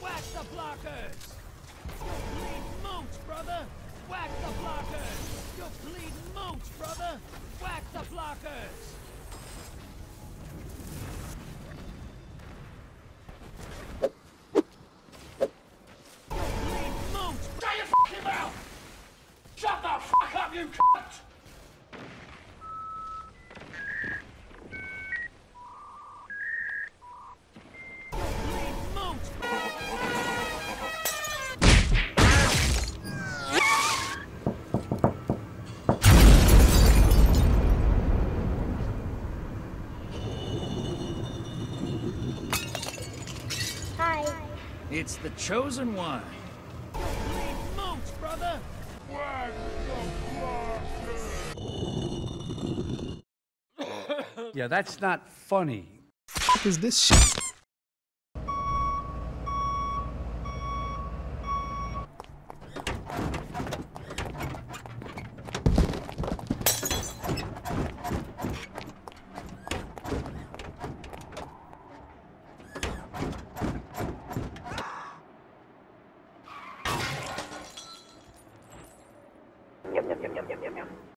Whack the blockers! You bleed mooch, brother! Whack the blockers! You bleed mooch, brother! Whack the blockers! You bleed mooch! Shut your fucking mouth! Shut the fuck up, you cunt! It's the chosen one. You bleed mooch, brother! Yeah, that's not funny. What is this shit?